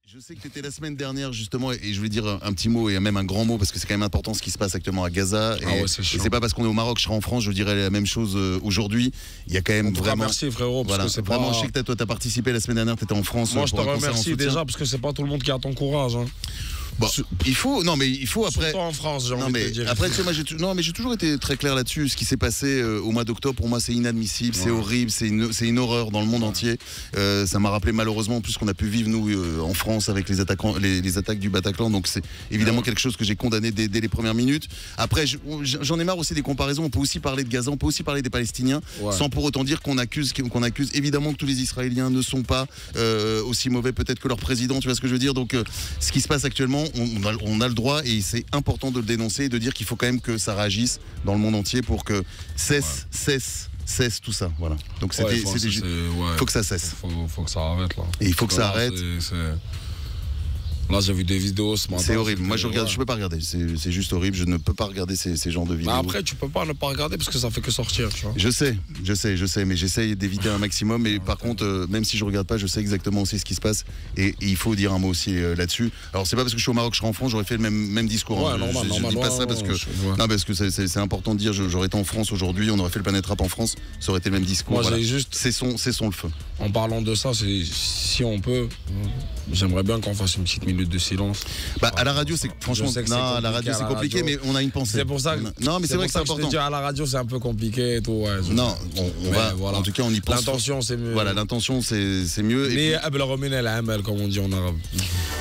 Je sais que tu étais la semaine dernière justement et je voulais dire un petit mot et même un grand mot parce que c'est quand même important ce qui se passe actuellement à Gaza et c'est pas parce qu'on est au Maroc que je serai en France je dirais la même chose aujourd'hui. Il y a quand même vraiment merci frérot parce que c'est vraiment pas... je sais que toi t'as participé la semaine dernière, t'étais en France. Moi je te remercie déjà parce que c'est pas tout le monde qui a ton courage hein. Bon, il faut après. Surtout en France, j'ai envie de te dire. Après, tu sais, moi, j'ai toujours été très clair là-dessus. Ce qui s'est passé au mois d'octobre, pour moi, c'est inadmissible, c'est horrible, c'est une horreur dans le monde entier. Ça m'a rappelé malheureusement plus qu'on a pu vivre nous en France avec les attaques du Bataclan. Donc c'est évidemment quelque chose que j'ai condamné dès les premières minutes. Après, j'en ai marre aussi des comparaisons. On peut aussi parler de Gaza, on peut aussi parler des Palestiniens, sans pour autant dire qu'on accuse évidemment que tous les Israéliens ne sont pas aussi mauvais peut-être que leur président. Tu vois ce que je veux dire? Donc ce qui se passe actuellement. On a le droit et c'est important de le dénoncer et de dire qu'il faut quand même que ça réagisse dans le monde entier pour que cesse tout ça. Voilà. Donc faut que ça cesse. Faut que ça arrête là. Et il faut que ça arrête. Là, j'ai vu des vidéos ce matin. C'est horrible. Moi, je peux pas regarder. C'est juste horrible. Je ne peux pas regarder ces genres de vidéos. Après, tu peux pas ne pas regarder parce que ça fait que sortir, tu vois. Je sais. Mais j'essaye d'éviter un maximum. Mais par contre, même si je regarde pas, je sais exactement aussi ce qui se passe. Et il faut dire un mot aussi là-dessus. Alors, c'est pas parce que je suis au Maroc que je serai en France, j'aurais fait le même discours. Je dis pas ça parce que c'est important de dire. J'aurais été en France aujourd'hui, on aurait fait le Planète Rap en France, ça aurait été le même discours. Moi, j'ai juste. Cessons le feu. En parlant de ça, si on peut, j'aimerais bien qu'on fasse une petite minute de silence. À la radio, c'est franchement, à la radio c'est compliqué, mais on a une pensée. C'est pour ça que non, mais c'est vrai que c'est important. Je te dis, à la radio, c'est un peu compliqué et tout. Non, on va. Voilà. En tout cas, on y pense. L'intention, c'est mieux. Voilà, l'intention, c'est mieux. Mais comme on dit en arabe.